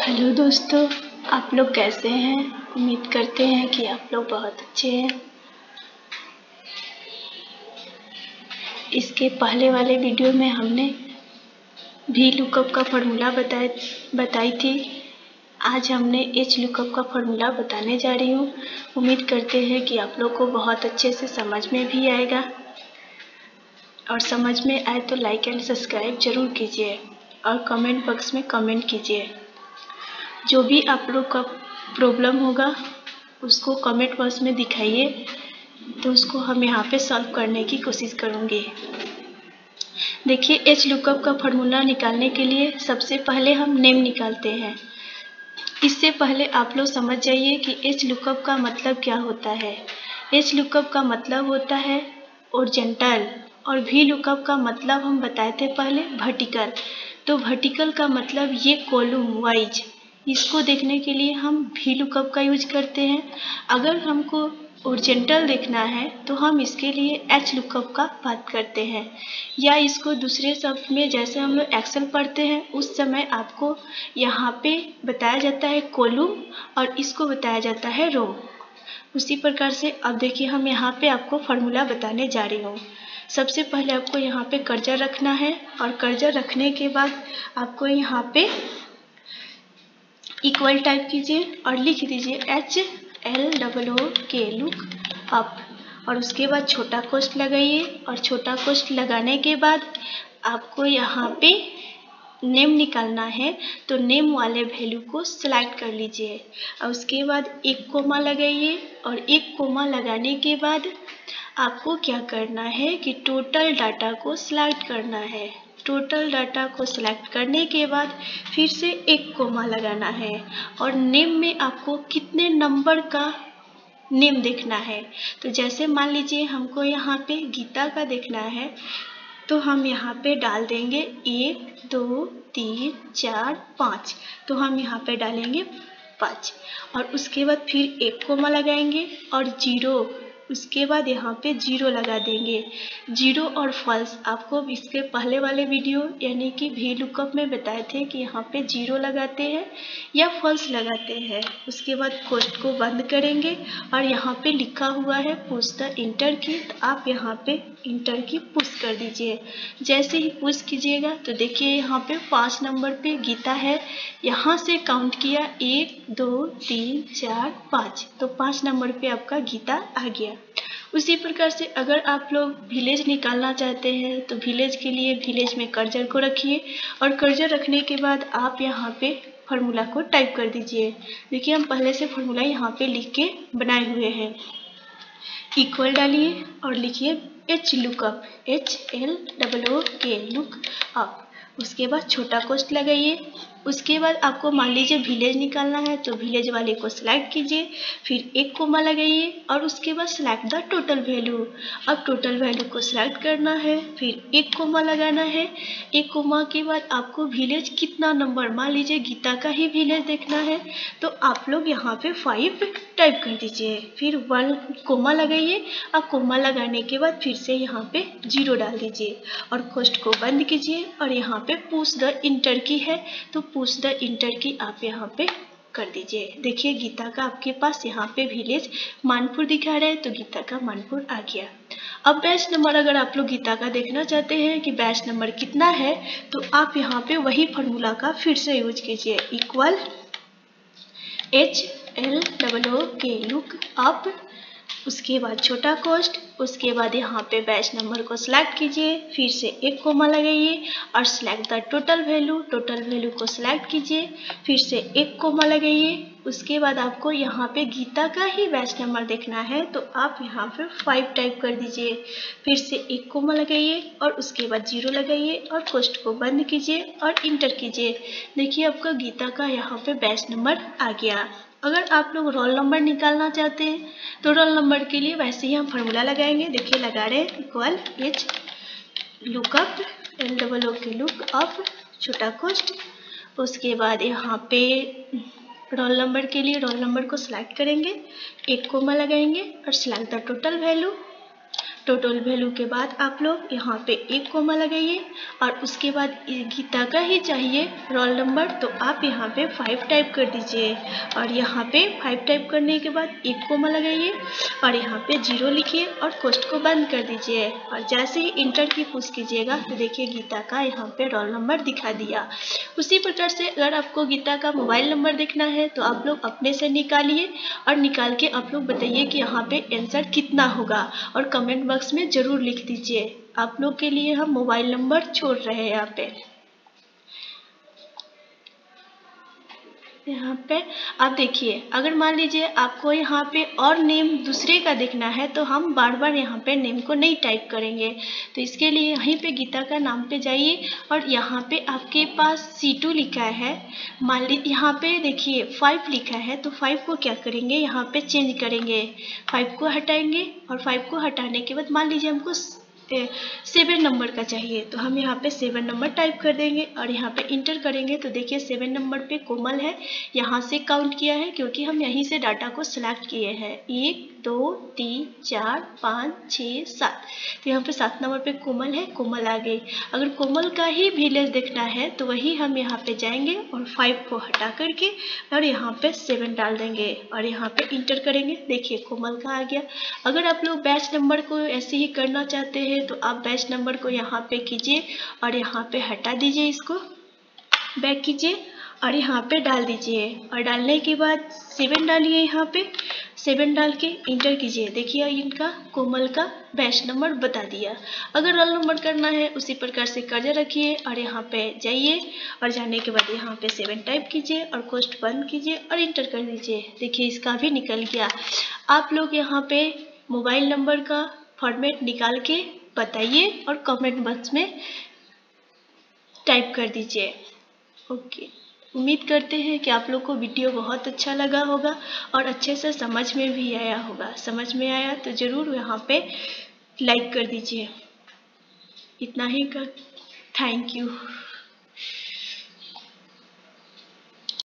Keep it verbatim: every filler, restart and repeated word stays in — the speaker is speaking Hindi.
हेलो दोस्तों, आप लोग कैसे हैं? उम्मीद करते हैं कि आप लोग बहुत अच्छे हैं। इसके पहले वाले वीडियो में हमने वी लुकअप का फॉर्मूला बताए बताई थी। आज हमने एच लुकअप का फॉर्मूला बताने जा रही हूँ। उम्मीद करते हैं कि आप लोग को बहुत अच्छे से समझ में भी आएगा, और समझ में आए तो लाइक एंड सब्सक्राइब जरूर कीजिए और कमेंट बॉक्स में कमेंट कीजिए। जो भी आप लोग का प्रॉब्लम होगा उसको कमेंट बॉक्स में दिखाइए, तो उसको हम यहाँ पे सॉल्व करने की कोशिश करूँगी। देखिए, एच लुकअप का फॉर्मूला निकालने के लिए सबसे पहले हम नेम निकालते हैं। इससे पहले आप लोग समझ जाइए कि एच लुकअप का मतलब क्या होता है। एच लुकअप का मतलब होता है ओरिजेंटल, और वी लुकअप का मतलब हम बताए थे पहले वर्टिकल। तो वर्टिकल का मतलब ये कॉलम वाइज, इसको देखने के लिए हम वी लुकअप का यूज करते हैं। अगर हमको ओरिजेंटल देखना है तो हम इसके लिए एच लुकअप का बात करते हैं, या इसको दूसरे शब्द में जैसे हम लोग एक्सेल पढ़ते हैं उस समय आपको यहाँ पे बताया जाता है कॉलम और इसको बताया जाता है रो। उसी प्रकार से अब देखिए, हम यहाँ पे आपको फॉर्मूला बताने जा रही हूँ। सबसे पहले आपको यहाँ पे कर्जर रखना है, और कर्जर रखने के बाद आपको यहाँ पे इक्वल टाइप कीजिए और लिख दीजिए H L double O K look up, और उसके बाद छोटा कोष्ठ लगाइए। और छोटा कोष्ठ लगाने के बाद आपको यहाँ पे नेम निकालना है, तो नेम वाले वैल्यू को सिलेक्ट कर लीजिए और उसके बाद एक कोमा लगाइए। और एक कोमा लगाने के बाद आपको क्या करना है कि टोटल डाटा को सिलेक्ट करना है। टोटल डाटा को सिलेक्ट करने के बाद फिर से एक कोमा लगाना है, और नेम में आपको कितने नंबर का नेम देखना है। तो जैसे मान लीजिए हमको यहाँ पे गीता का देखना है, तो हम यहाँ पे डाल देंगे एक दो तीन चार पाँच, तो हम यहाँ पे डालेंगे पाँच, और उसके बाद फिर एक कोमा लगाएंगे और जीरो, उसके बाद यहाँ पे जीरो लगा देंगे। जीरो और फॉल्स आपको इसके पहले वाले वीडियो यानी कि वी लुकअप में बताए थे कि यहाँ पे जीरो लगाते हैं या फॉल्स लगाते हैं। उसके बाद कोष्ठ को बंद करेंगे और यहाँ पे लिखा हुआ है पुश द इंटर की, तो आप यहाँ पे इंटर की पुश कर दीजिए। जैसे ही पुश कीजिएगा तो देखिए यहाँ पे पाँच नंबर पे गीता है। यहाँ से काउंट किया एक दो तीन चार पाँच, तो पाँच नंबर पे आपका गीता आ गया। उसी प्रकार से अगर आप लोग विलेज निकालना चाहते हैं तो विलेज के लिए विलेज में कर्जर को रखिए, और कर्जर रखने के बाद आप यहाँ पे फॉर्मूला को टाइप कर दीजिए। देखिए, हम पहले से फॉर्मूला यहाँ पे लिख के बनाए हुए हैं। इक्वल डालिए और लिखिए H lookup, H L double O K look up. उसके बाद छोटा कोष्ठ लगाइए। उसके बाद आपको मान लीजिए विलेज निकालना है, तो विलेज वाले को सिलेक्ट कीजिए, फिर एक कोमा लगाइए और उसके बाद सिलेक्ट द टोटल वैल्यू। अब टोटल वैल्यू को सिलेक्ट करना है, फिर एक कोमा लगाना है। एक कोमा के बाद आपको विलेज कितना नंबर, मान लीजिए गीता का ही विलेज देखना है, तो आप लोग यहाँ पे फाइव टाइप कर दीजिए, फिर वन कोमा लगाइए। अब कोमा लगाने के बाद फिर से यहाँ पे जीरो डाल दीजिए और कोष्ठ को बंद कीजिए, और यहाँ पे पुश द इंटर की है तो पुश द इंटर की आप यहाँ पे कर दीजिए। देखिए, गीता का आपके पास यहाँ पे विलेज मानपुर दिखा रहा है, तो गीता का मानपुर आ गया। अब बैच नंबर अगर आप लोग गीता का देखना चाहते हैं कि बैच नंबर कितना है, तो आप यहाँ पे वही फॉर्मूला का फिर से यूज कीजिए, equal H L double O K look up. उसके बाद छोटा कोष्ठ, उसके बाद यहाँ पे बैच नंबर को सिलेक्ट कीजिए, फिर से एक कोमा लगाइए और select the total value. Total value को सिलेक्ट कीजिए, फिर से एक कोमा लगाइए। उसके बाद आपको यहाँ पे गीता का ही बैच नंबर देखना है, तो आप यहाँ पे फाइव टाइप कर दीजिए, फिर से एक कोमा लगाइए और उसके बाद जीरो लगाइए और कोष्ठ को बंद कीजिए और इंटर कीजिए। देखिए, आपका गीता का यहाँ पे बैच नंबर आ गया। अगर आप लोग रोल नंबर निकालना चाहते हैं तो रोल नंबर के लिए वैसे ही हम फॉर्मूला लगाएंगे। देखिए, लगा रहे हैं equal H lookup L double O K look up, छोटा कोष्ठ। उसके बाद यहाँ पे रोल नंबर के लिए रोल नंबर को सिलेक्ट करेंगे, एक कोमा लगाएंगे और select the total value. Total value के बाद आप लोग यहाँ पे एक कोमा लगाइए और उसके बाद गीता का ही चाहिए रोल नंबर, तो आप यहाँ पे फाइव टाइप कर दीजिए और यहाँ पे फाइव टाइप करने के बाद एक कोमा लगाइए और यहाँ पे जीरो लिखिए और कोष्ठ को बंद कर दीजिए और जैसे ही इंटर की पुश कीजिएगा तो देखिए गीता का यहाँ पे रोल नंबर दिखा दिया। उसी प्रकार से अगर आपको गीता का मोबाइल नंबर देखना है तो आप लोग अपने से निकालिए और निकाल के आप लोग बताइए कि यहाँ पे आंसर कितना होगा और कमेंट बॉक्स में जरूर लिख दीजिए। आप लोग के लिए हम मोबाइल नंबर छोड़ रहे हैं यहाँ पे यहाँ पे आप देखिए। अगर मान लीजिए आपको यहाँ पे और नेम दूसरे का देखना है तो हम बार बार यहाँ पे नेम को नहीं टाइप करेंगे, तो इसके लिए यहीं पे गीता का नाम पे जाइए और यहाँ पे आपके पास सी टू लिखा है, मान लीजिए यहाँ पे देखिए फाइव लिखा है, तो फाइव को क्या करेंगे यहाँ पे चेंज करेंगे, फाइव को हटाएंगे और फाइव को हटाने के बाद मान लीजिए हमको सेवन नंबर का चाहिए तो हम यहाँ पे सेवन नंबर टाइप कर देंगे और यहाँ पे इंटर करेंगे तो देखिए सेवन नंबर पे कोमल है, यहाँ से काउंट किया है क्योंकि हम यहीं से डाटा को सिलेक्ट किए हैं। एक दो तीन चार पाँच छः सात, तो यहाँ पे सात नंबर पे कोमल है, कोमल आ गई। अगर कोमल का ही विलेज देखना है तो वही हम यहाँ पे जाएंगे और फाइव को हटा करके और यहाँ पे सेवन डाल देंगे और यहाँ पे इंटर करेंगे, देखिए कोमल का आ गया। अगर आप लोग बैच नंबर को ऐसे ही करना चाहते हैं तो आप बैच नंबर को यहाँ पे कीजिए और यहाँ पे हटा दीजिए, इसको बैक कीजिए और यहाँ पे डाल दीजिए और डालने के बाद सेवन डालिए, यहाँ पे सेवन डाल के इंटर कीजिए। देखिए इनका कोमल का बैच नंबर बता दिया। अगर रोल नंबर करना है उसी प्रकार से कर्जा रखिए और यहाँ पे जाइए और जाने के बाद यहाँ पे सेवन टाइप कीजिए और कोष्ठ बंद कीजिए और इंटर कर दीजिए। देखिए इसका भी निकल गया। आप लोग यहाँ पे मोबाइल नंबर का फॉर्मेट निकाल के बताइए और कमेंट बॉक्स में टाइप कर दीजिए। ओके, उम्मीद करते हैं कि आप लोग को वीडियो बहुत अच्छा लगा होगा और अच्छे से समझ में भी आया होगा। समझ में आया तो ज़रूर यहाँ पे लाइक कर दीजिए। इतना ही कर, थैंक यू।